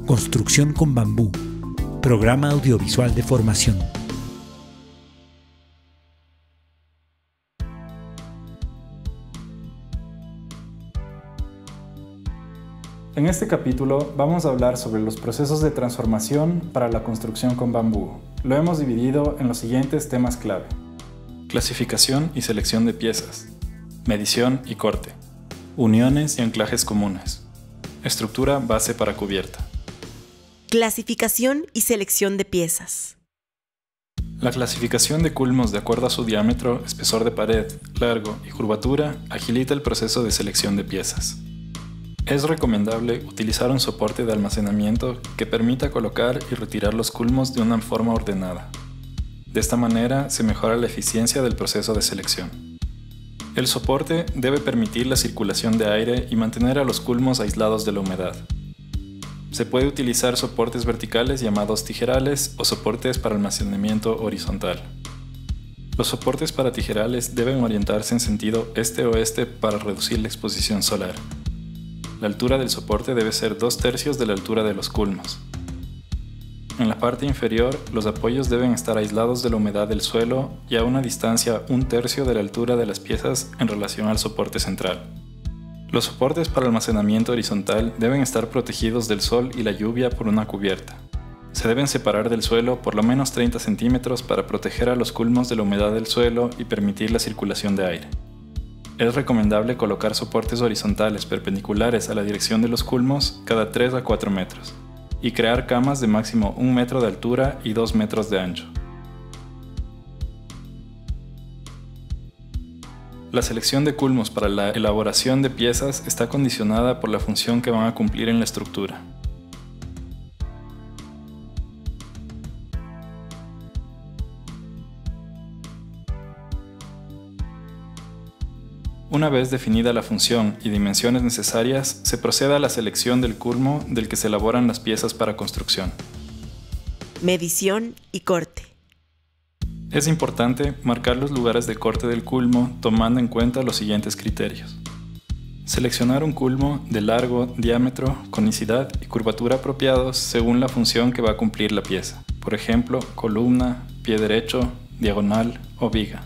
Construcción con bambú. Programa audiovisual de formación. En este capítulo vamos a hablar sobre los procesos de transformación para la construcción con bambú. Lo hemos dividido en los siguientes temas clave: clasificación y selección de piezas, medición y corte, uniones y anclajes comunes, estructura base para cubierta. Clasificación y selección de piezas. La clasificación de culmos de acuerdo a su diámetro, espesor de pared, largo y curvatura agilita el proceso de selección de piezas. Es recomendable utilizar un soporte de almacenamiento que permita colocar y retirar los culmos de una forma ordenada. De esta manera se mejora la eficiencia del proceso de selección. El soporte debe permitir la circulación de aire y mantener a los culmos aislados de la humedad. Se puede utilizar soportes verticales llamados tijerales o soportes para almacenamiento horizontal. Los soportes para tijerales deben orientarse en sentido este-oeste para reducir la exposición solar. La altura del soporte debe ser 2/3 de la altura de los culmos. En la parte inferior, los apoyos deben estar aislados de la humedad del suelo y a una distancia 1/3 de la altura de las piezas en relación al soporte central. Los soportes para almacenamiento horizontal deben estar protegidos del sol y la lluvia por una cubierta. Se deben separar del suelo por lo menos 30 centímetros para proteger a los culmos de la humedad del suelo y permitir la circulación de aire. Es recomendable colocar soportes horizontales perpendiculares a la dirección de los culmos cada 3 a 4 metros y crear camas de máximo 1 metro de altura y 2 metros de ancho. La selección de culmos para la elaboración de piezas está condicionada por la función que van a cumplir en la estructura. Una vez definida la función y dimensiones necesarias, se procede a la selección del culmo del que se elaboran las piezas para construcción. Medición y corte. Es importante marcar los lugares de corte del culmo tomando en cuenta los siguientes criterios. Seleccionar un culmo de largo, diámetro, conicidad y curvatura apropiados según la función que va a cumplir la pieza. Por ejemplo, columna, pie derecho, diagonal o viga.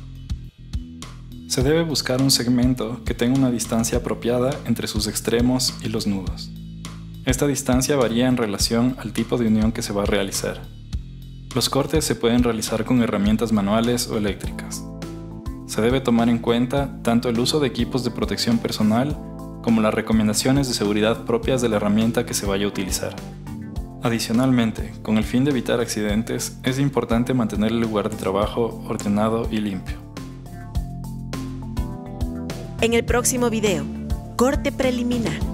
Se debe buscar un segmento que tenga una distancia apropiada entre sus extremos y los nudos. Esta distancia varía en relación al tipo de unión que se va a realizar. Los cortes se pueden realizar con herramientas manuales o eléctricas. Se debe tomar en cuenta tanto el uso de equipos de protección personal como las recomendaciones de seguridad propias de la herramienta que se vaya a utilizar. Adicionalmente, con el fin de evitar accidentes, es importante mantener el lugar de trabajo ordenado y limpio. En el próximo video, corte preliminar.